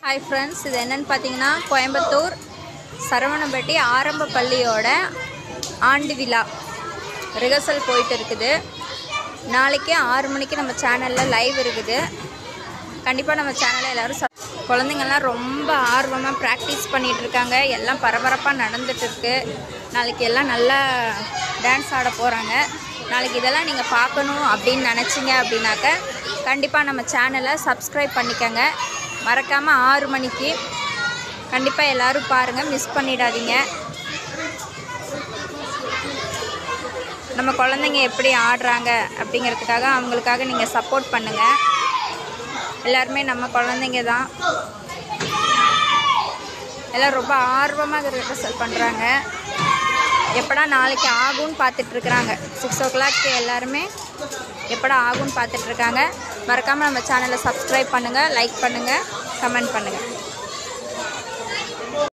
Hi friends, இது என்னன்னு பார்த்தீங்கன்னா கோயம்புத்தூர் சரவணம்பட்டி ஆரம்ப பள்ளியோட ஆண்டு விழா ரிஹர்சல் போயிட்டு இருக்குது. நாளைக்கு 6 மணிக்கு நம்ம சேனலில் லைவ் இருக்குது. கண்டிப்பாக நம்ம சேனலில் எல்லோரும் குழந்தைங்கள்லாம் ரொம்ப ஆர்வமாக ப்ராக்டிஸ் பண்ணிகிட்ருக்காங்க. எல்லாம் பரபரப்பாக நடந்துகிட்ருக்கு. நாளைக்கு எல்லாம் நல்லா டான்ஸ் ஆட போகிறாங்க. நாளைக்கு இதெல்லாம் நீங்கள் பார்க்கணும் அப்படின்னு நினச்சிங்க அப்படின்னாக்க கண்டிப்பாக நம்ம சேனலை சப்ஸ்கிரைப் பண்ணிக்கோங்க. மறக்காமல் 6 மணிக்கு கண்டிப்பாக எல்லோரும் பாருங்கள், மிஸ் பண்ணிடாதீங்க. நம்ம குழந்தைங்க எப்படி ஆடுறாங்க அப்படிங்கிறதுக்காக அவங்களுக்காக நீங்கள் சப்போர்ட் பண்ணுங்கள். எல்லாருமே நம்ம குழந்தைங்க தான். எல்லாம் ரொம்ப ஆர்வமாக ரிஹர்சல் பண்ணுறாங்க. எப்படா நாளைக்கு ஆகும்னு பார்த்துட்ருக்குறாங்க. 6 o'clock எல்லாருமே எப்படா ஆகும்னு பார்த்துட்ருக்காங்க. மறக்காமல் நம்ம சேனலை சப்ஸ்கிரைப் பண்ணுங்கள், லைக் பண்ணுங்கள், கமெண்ட் பண்ணுங்கள்.